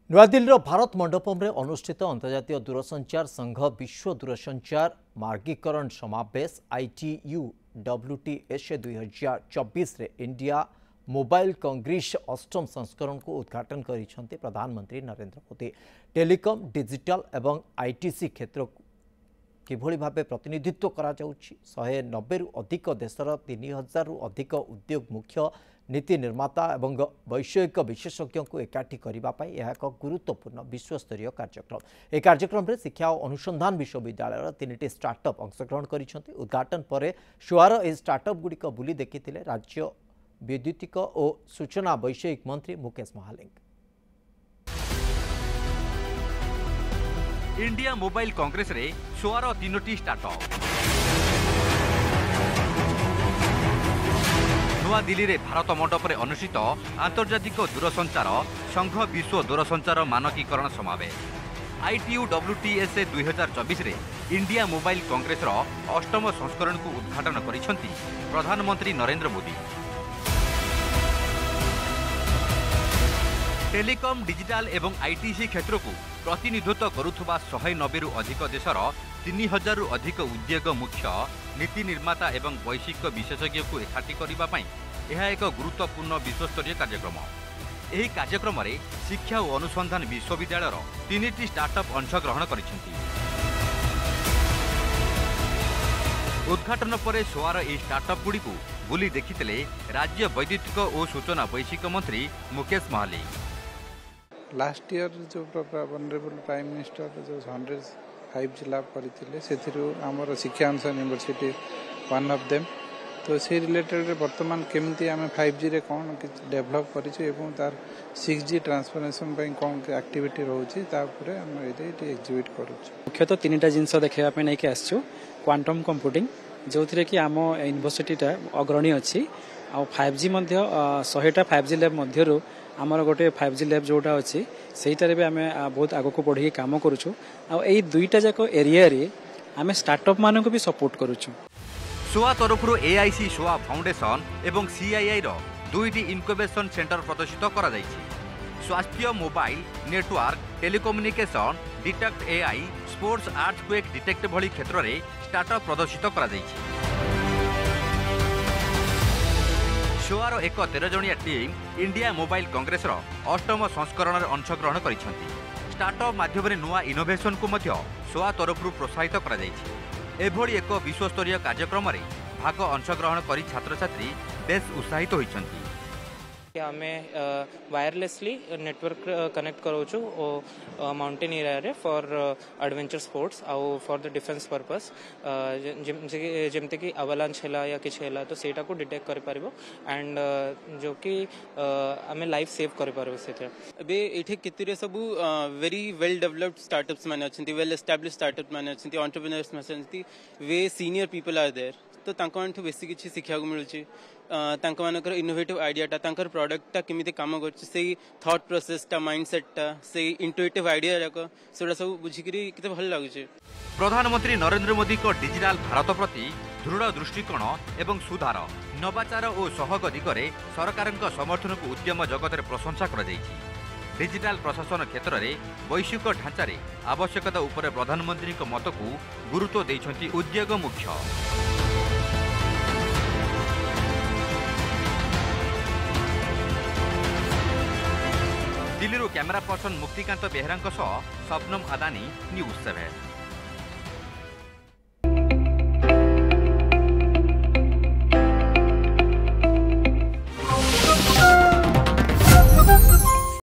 नुआदिल्लीर भारत मंडपम रे अनुष्ठित अंतर्जातीय दूरसंचार संघ विश्व दूरसंचार मार्गीकरण समावेश ITU WTS 2024 रे इंडिया मोबाइल कांग्रेस अष्टम संस्करण को उद्घाटन करिसेंती प्रधानमंत्री नरेंद्र मोदी। टेलीकॉम डिजिटल एवं ITC क्षेत्र किभली भावे प्रतिनिधित्व करा जाउछि 190 रु अधिक देशर 3000 रु अधिक उद्योग मुख्य नीति निर्माता एवं वैषयिक विशेषज्ञ को एकाठी करने एक गुरुत्वपूर्ण विश्वस्तरीय कार्यक्रम। यह कार्यक्रम में शिक्षा और अनुसंधान विश्वविद्यालय 3टी स्टार्टअप अंशग्रहण कर उद्घाटन पर शोआर यह स्टार्टअप गुड़िक बुली देखी राज्य विद्युतिक और सूचना वैषयिक मंत्री Mukesh Mahaling. India mobile congress रे शोआर 3टी स्टार्टअप नुआ दिल्ली रे भारत मंडप रे अनुष्ठित आंतर्जातिक दूरसंचार संघ विश्व दूरसंचार मानकीकरण समावेश ITU WTS 2024 रे इंडिया मोबाइल कांग्रेस रो अष्टम संस्करण को उद्घाटन करिसेंती प्रधानमंत्री नरेंद्र मोदी। टेलीकॉम डिजिटल एवं ITC क्षेत्र को प्रतिनिधित्व करुथुबा 190 रु अधिक देशर 3000 रु अधिक उद्योग मुख्य नीति निर्माता एवं वैश्विक विशेषज्ञ को एकाठी करने यह एक गुरुत्वपूर्ण विश्वस्तरीय कार्यक्रम। यह कार्यक्रम में शिक्षा और अनुसंधान विश्वविद्यालय 3टी स्टार्टअप अंशग्रहण करिसेंती। उद्घाटन पर शोआर यह स्टार्टअप गुड़ी को बुली देखी राज्य वैद्युतिक और सूचना वैश्विक मंत्री मुकेश महालिंग। लास्ट ईयर जो ऑनरेबल प्राइम मिनिस्टर जो 105 लाभ करते से आमर शिक्षा अनुसंधान यूनिवर्सिटी वन ऑफ देम तो से रिलेटेड वर्तमान केमती आम 5G रे कौन डेभलप कर तार 6G ट्रांसफॉर्मेशन कौन एक्टिविटी रोचे एग्जिबिट कर मुख्यतः 3टा जिनस देखा नहीं आसचु क्वांटम कंप्यूटिंग जो थी कि आम यूनिवर्सिटीटा अग्रणी अच्छी आ 5G 100टा 5G लैब मध्य आमर गोटे 5G लैब जोटा अच्छी सेटारे भी आम बहुत आग को बढ़ी काम करुचु आ दुईटा जाक एरिया रे आम स्टार्टअप मान को भी सपोर्ट करुचु। सोआ तरफ AIC सोआ फाउंडेशन एवं CII रो 2टी इनक्यूबेशन सेंटर प्रदर्शित करा जायछि। स्वास्थ्य mobile network telecommunication detect AI sports earthquake detect भली क्षेत्र में स्टार्टअप प्रदर्शित करा जायछि। शोआर एक 13 जणिया टीम इंडिया मोबाइल कांग्रेस रो अष्टम संस्करण में अंशग्रहण करिसेंती। स्टार्टअप माध्यम नुआ इनोवेशन को मध्य शोआ तरफ प्रोत्साहित करा जायछि। एभली एक विश्वस्तरीय कार्यक्रम में भाग अंशग्रहण करी छात्र छात्री बेस उत्साहित होइछंती। आम वायरलेसली नेटवर्क कनेक्ट करोचु माउंटेन एरिया रे फॉर एडवेंचर स्पोर्ट्स आउ फॉर द डिफेंस पर्पस जमते कि अवलांच हैला या किछ हैला तो सेटा को डिटेक्ट कर पारिबो एंड जो कि आम लाइफ सेव कर पारिबो सेटा अबे एठे कितिरे सबु वेरी वेल डेवलप्ड स्टार्टअप्स माने अछंती वेल एस्टैब्लिश्ड स्टार्टअप माने अछंती एंटरप्रेन्योर्स माने अछंती we senior people are there तो तांको मानठु बेसी किछि सिखिया को मिलुछि तांको मानकर इनोवेटिव आइडियाटा तांकर प्रोडक्टटा केमिति काम करछि से थॉट प्रोसेसटा माइंडसेटटा से इंटुइटिव आइडिया जाक सेडा सब बुझिकरी किते भल लागुछि। प्रधानमंत्री नरेंद्र मोदी को डिजिटल भारत प्रति दृढ़ दृष्टिकोण एवं सुधार नवाचार और सहयोग दिगरे सरकारक समर्थन को उद्यम जगत में प्रशंसा कर जायछि। डिजिटल प्रशासन क्षेत्र में वैश्विक ढांचार आवश्यकता उपर प्रधानमंत्री मत को गुरुत्व देइछंती उद्योग मुख्य। दिल्ली कैमरा पर्सन मुक्तिकांत बेहरा सह शबनम अदानी न्यूज़ 7।